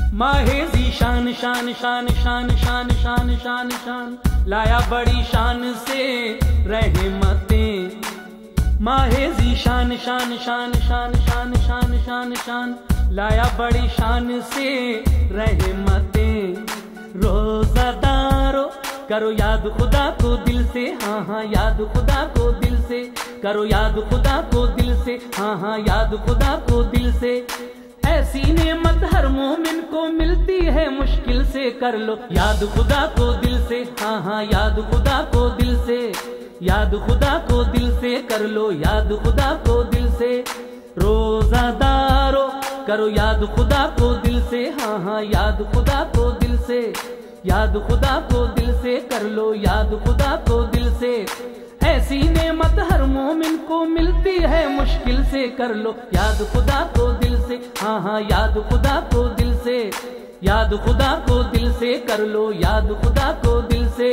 माहे ज़ीशान शान शान शान शान शान शान शान लाया बड़ी शान से रहमतें। माहे ज़ीशान शान शान शान शान शान शान शान लाया बड़ी शान से रहमतें। रोज़ादारो करो याद खुदा को दिल से, हाँ हाँ याद खुदा को दिल से, करो याद खुदा को दिल से, हाँ हाँ याद खुदा को दिल से। ऐसी नेमत हर मोमिन को मिलती है मुश्किल से, कर लो याद खुदा को दिल से, हाँ हाँ याद खुदा को दिल से, याद खुदा को दिल से, कर लो याद खुदा को दिल से। रोज़ादारो करो याद खुदा को दिल से, हाँ हाँ याद खुदा को दिल से, याद खुदा को दिल से, कर लो याद खुदा को दिल से। ऐसी नेमत हर मोमिन को मिलती है मुश्किल से, कर लो याद खुदा को दिल से, हाँ हाँ याद खुदा को दिल से, याद खुदा को दिल से, कर लो याद खुदा को दिल से।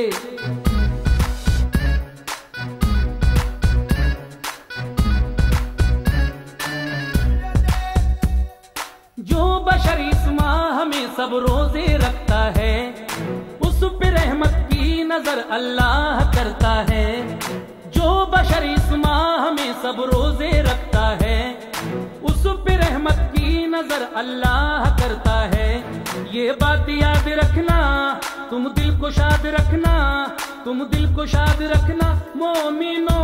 जो बशर इस माह में सब रोजे रखता है, उस पे रहमत की नजर अल्लाह करता है। जो बशर इस माह में सब रोजे रखता है, उस पे रहमत की नजर अल्लाह करता है। ये बात याद रखना, तुम दिल को शाद रखना, तुम दिल को शाद रखना मोमिनो।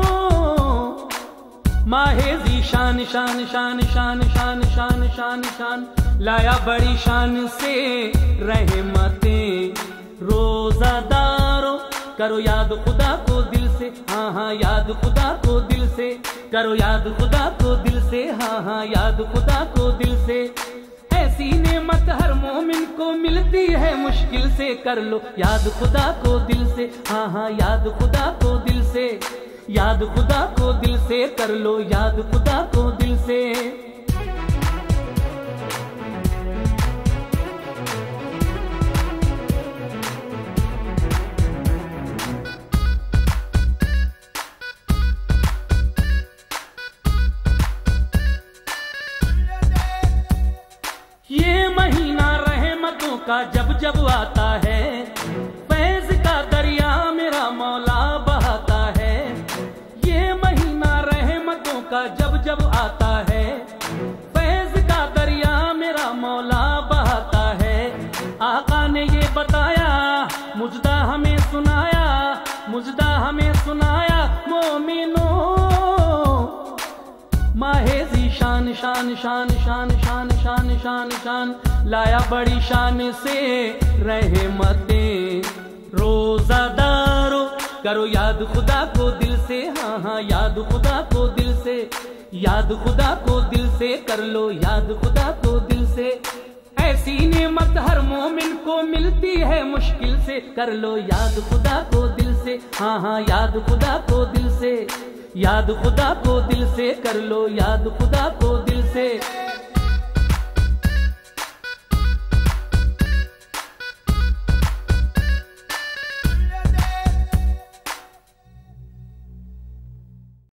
माहे ज़ीशान शान शान शान शान शान शान शान लाया बड़ी शान से रहमतें। रोज़ादारो करो याद खुदा को दिल से, हाँ हाँ याद खुदा को दिल से, करो याद खुदा को दिल से, हाँ हाँ याद खुदा को दिल से। ऐसी नेमत हर मोमिन को मिलती है मुश्किल से, कर लो याद खुदा को दिल से, हाँ हाँ याद खुदा को दिल से, याद खुदा को दिल से, कर लो याद खुदा को दिल से। ये महीना रहमतों का जब जब आता है, फैज़ का दरिया मेरा मौला बहाता है। ये महीना रहमतों का जब जब आता है, फैज़ का दरिया मेरा मौला बहाता है। आका ने ये बताया, मुजदा हमें सुनाया, मुजदा हमें सुनाया मोमिनो। माहे ज़ीशान शान शान शान शान शान शान शान लाया बड़ी शान से रहमतें। रोज़ादारो करो याद खुदा को दिल से, हाँ हाँ याद खुदा को दिल से, याद खुदा को दिल से, कर लो याद खुदा को दिल से। ऐसी नेमत हर मोमिन को मिलती है मुश्किल से, कर लो याद खुदा को दिल से, हाँ हाँ याद खुदा को दिल से, याद खुदा को दिल से, कर लो याद खुदा को दिल से।